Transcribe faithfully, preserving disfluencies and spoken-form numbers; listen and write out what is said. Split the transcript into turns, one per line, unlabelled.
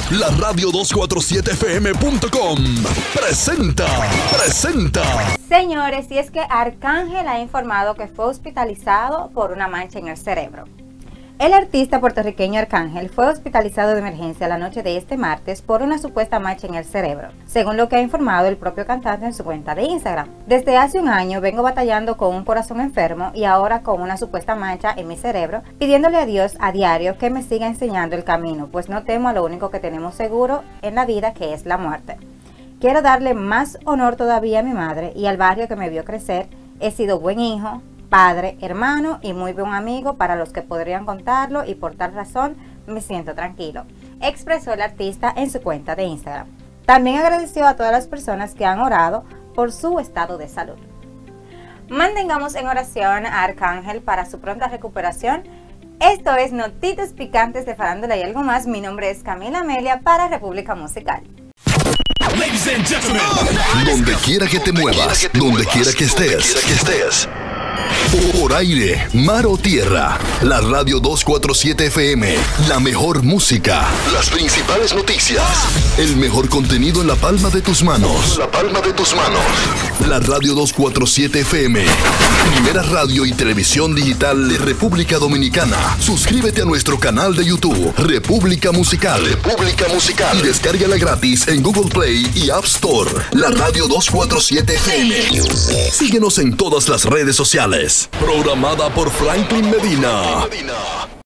La radio dos cuatro siete F M punto com presenta, presenta.
Señores, y es que Arcángel ha informado que fue hospitalizado por una mancha en el cerebro. El artista puertorriqueño Arcángel fue hospitalizado de emergencia la noche de este martes por una supuesta mancha en el cerebro, según lo que ha informado el propio cantante en su cuenta de Instagram. Desde hace un año vengo batallando con un corazón enfermo y ahora con una supuesta mancha en mi cerebro, pidiéndole a Dios a diario que me siga enseñando el camino, pues no temo a lo único que tenemos seguro en la vida, que es la muerte. Quiero darle más honor todavía a mi madre y al barrio que me vio crecer. He sido buen hijo, padre, hermano y muy buen amigo para los que podrían contarlo, y por tal razón me siento tranquilo, expresó el artista en su cuenta de Instagram. También agradeció a todas las personas que han orado por su estado de salud. Mantengamos en oración a Arcángel para su pronta recuperación. Esto es Notitas Picantes de Farándula y algo más. Mi nombre es Camila Amelia para República Musical.
Ladies and gentlemen, donde quiera que te muevas, donde quiera que estés. Por aire, mar o tierra, la radio dos cuatro siete F M, la mejor música, las principales noticias, el mejor contenido en la palma de tus manos. La palma de tus manos. La radio dos cuatro siete F M, primera radio y televisión digital de República Dominicana. Suscríbete a nuestro canal de YouTube, República Musical. República Musical. Y descárgala gratis en Google Play y App Store. La radio dos cuatro siete F M. Síguenos en todas las redes sociales. Programada por Franklin Medina.